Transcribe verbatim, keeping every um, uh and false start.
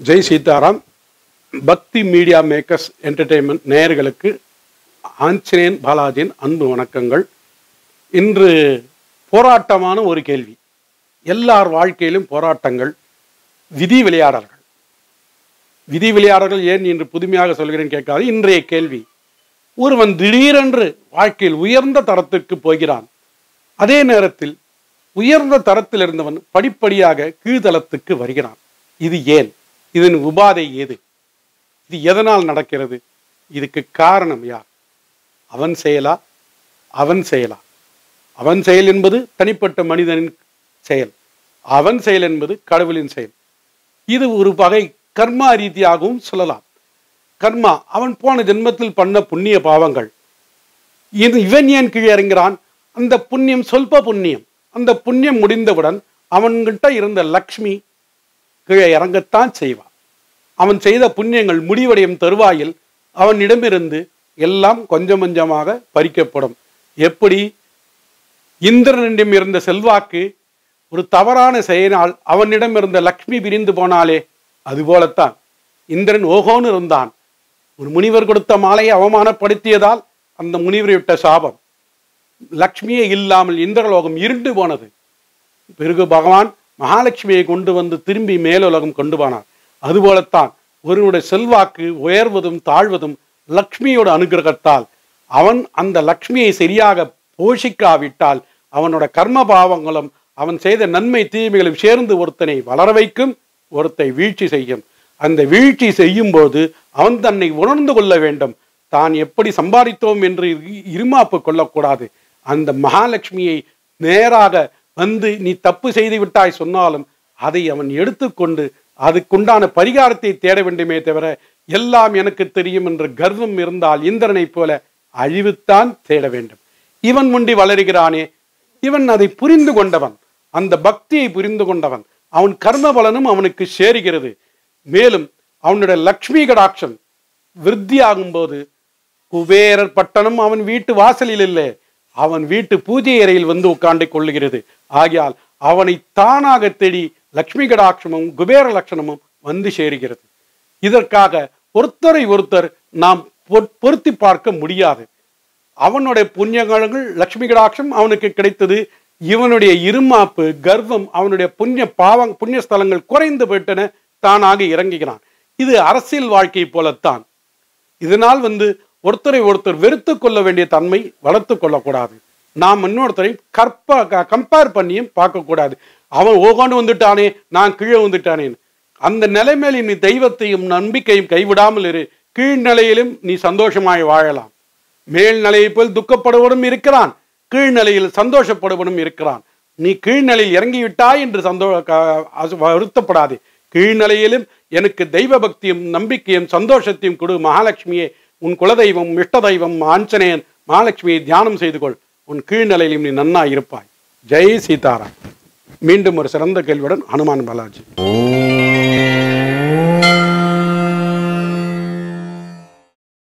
ஜெய் சீதாராம். பக்தி media makers entertainment நேயர்களுக்கு ஆஞ்சநேயன் பாலாஜியின் அன்பு வணக்கங்கள். இன்று போராட்டமான ஒரு கேள்வி. எல்லார் வாழ்க்கையிலும் போராட்டங்கள். விதி விளையாடல்கள் விதி விளையாடல்கள் ஏன் இன்று புதுமையாக சொல்கிறேன் கேட்காது. இன்றைய கேள்வி, ஒருவன் திடீரென்று வாழ்க்கையில் உயர்ந்த தரத்திற்கு போகிறான். அதே நேரத்தில் உயர்ந்த தரத்தில் இருந்தவன் படிப்படியாக கீழ்தளத்துக்கு வருகிறான். இது ஏன்? இதன் உபாதை ஏது? இது எதனால் நடக்கிறது? இதுக்கு காரணம் யார்? அவன் செயலா? அவன் செயலா? அவன் செயல் என்பது தனிப்பட்ட மனிதனின் செயல், அவன் செயல் என்பது கடவுளின் செயல். இது ஒரு வகை கர்மா ரீதியாகவும் சொல்லலாம். கர்மா, அவன் போன ஜென்மத்தில் பண்ண புண்ணிய பாவங்கள். இது இவன் ஏன் கீழே இறங்கிறான்? அந்த புண்ணியம் சொல்ப புண்ணியம். அந்த புண்ணியம் முடிந்தவுடன் அவன்கிட்ட இருந்த லக்ஷ்மி கீழே இறங்கத்தான் செய்வான். அவன் செய்த புண்ணியங்கள் முடிவடையும் தருவாயில் அவனிடமிருந்து எல்லாம் கொஞ்சம் கொஞ்சமாக பறிக்கப்படும். எப்படி இந்திரனிடம் இருந்த செல்வாக்கு ஒரு தவறான செயலால் அவனிடம் இருந்த லக்ஷ்மி பிரிந்து போனாலே அதுபோலத்தான் இந்திரன் ஓகோன்னு இருந்தான். ஒரு முனிவர் கொடுத்த மாலையை அவமானப்படுத்தியதால் அந்த முனிவரை விட்ட சாபம். லக்ஷ்மியே இல்லாமல் இந்திரலோகம் இருண்டு போனது. பிறகு பகவான் மகாலட்சுமியை கொண்டு வந்து திரும்பி மேலுலகம் கொண்டு போனார். அதுபோலத்தான் ஒருவனுடைய செல்வாக்கு உயர்வதும் தாழ்வதும் லக்ஷ்மியோட அனுகிரகத்தால். அவன் அந்த லக்ஷ்மியை சரியாக போஷிக்காவிட்டால் அவனோட கர்ம பாவங்களும் அவன் செய்த நன்மை தீமைகளும் சேர்ந்து ஒருத்தனை வளர வைக்கும், ஒருத்தை வீழ்ச்சி செய்யும். அந்த வீழ்ச்சி செய்யும் போது அவன் தன்னை உணர்ந்து கொள்ள வேண்டும். தான் எப்படி சம்பாதித்தோம் என்று இருமாப்பு கொள்ளக்கூடாது. அந்த மகாலட்சுமியை நேராக வந்து நீ தப்பு செய்து விட்டாய் சொன்னாலும் அதை அவன் எடுத்துக்கொண்டு அதுக்குண்டான பரிகாரத்தை தேட வேண்டுமே தவிர எல்லாம் எனக்கு தெரியும் என்ற கர்வம் இருந்தால் இந்திரனை போல அழிவுத்தான் தேட வேண்டும். இவன் முண்டி வளருகிறானே, இவன் அதை புரிந்து கொண்டவன், அந்த பக்தியை புரிந்து கொண்டவன். அவன் கர்ம பலனும் அவனுக்கு சேருகிறது. மேலும் அவனுடைய லக்ஷ்மி கடாட்சம் விருத்தியாகும் போது குபேரர் பட்டணம் அவன் வீட்டு வாசலில் இல்லை, அவன் வீட்டு பூஜை அறையில் வந்து உட்கார்ந்து கொள்ளுகிறது. ஆகையால் அவனை தானாக தேடி லக்ஷ்மி கடாட்சமும் குபேர லட்சணமும் வந்து சேருகிறது. இதற்காக ஒருத்தரை ஒருத்தர் நாம் பொருத்தி பார்க்க முடியாது. அவனுடைய புண்ணியங்கள் லக்ஷ்மி கடாட்சம் அவனுக்கு கிடைத்தது. இவனுடைய இருமாப்பு கர்வம் அவனுடைய புண்ணிய பாவம் புண்ணிய ஸ்தலங்கள் குறைந்து போயிட்டன, தானாக இறங்குகிறான். இது அரசியல் வாழ்க்கை போலத்தான். இதனால் வந்து ஒருத்தரை ஒருத்தர் வெறுத்து கொள்ள வேண்டிய தன்மை வளர்த்து கொள்ளக்கூடாது. நாம் இன்னொருத்தரை கற்ப கம்பேர் பண்ணியும் பார்க்கக்கூடாது. அவன் ஓகாண்டு வந்துட்டானே, நான் கீழே வந்துட்டானேன்னு. அந்த நிலைமையில நீ தெய்வத்தையும் நம்பிக்கையும் கைவிடாமல் இரு. கீழ்நிலையிலும் நீ சந்தோஷமாய் வாழலாம். மேல்நிலையை போல் துக்கப்படுவனும் இருக்கிறான், கீழ்நிலையில் சந்தோஷப்படுவனும் இருக்கிறான். நீ கீழ்நிலையில் இறங்கிவிட்டாய் என்று சந்தோ வருத்தப்படாது. கீழ்நிலையிலும் எனக்கு தெய்வ பக்தியும் நம்பிக்கையும் சந்தோஷத்தையும் கொடு மகாலட்சுமியே. உன் குலதெய்வம் இஷ்ட தெய்வம் ஆஞ்சநேயன் மகாலட்சுமியை தியானம் செய்து கொள். உன் கீழ்நிலையிலும் நீ நன்னா இருப்பாய். ஜெய் சீதாராம். மீண்டும் ஒரு சிறந்த கேள்வியுடன் ஹனுமான் பாலாஜி.